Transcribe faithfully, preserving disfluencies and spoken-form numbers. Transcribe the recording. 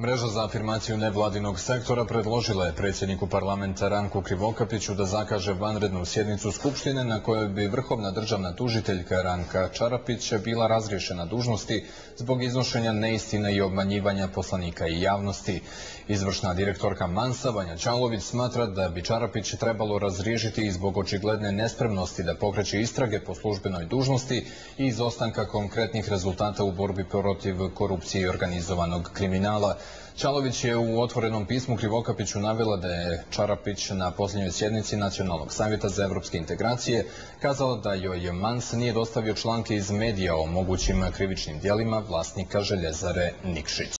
Mreža za afirmaciju nevladinog sektora predložila je predsjedniku parlamenta Ranku Krivokapiću da zakaže vanrednu sjednicu Skupštine na kojoj bi vrhovna državna tužiteljka Ranka Čarapić bila razriješena dužnosti zbog iznošenja neistina i obmanjivanja poslanika i javnosti. Izvršna direktorka Mansa Vanja Ćalović smatra da bi Čarapić trebalo razriješiti i zbog očigledne nespremnosti da pokreće istrage po službenoj dužnosti i izostanka konkretnih rezultata u borbi protiv korupcije i organizovanog kriminala. Ćalović je u otvorenom pismu Krivokapiću navela da je Čarapić na posljednjoj sjednici Nacionalnog savjeta za evropske integracije kazala da joj Mans nije dostavio članke iz medija o mogućim krivičnim djelima vlasnika Željezare Nikšić.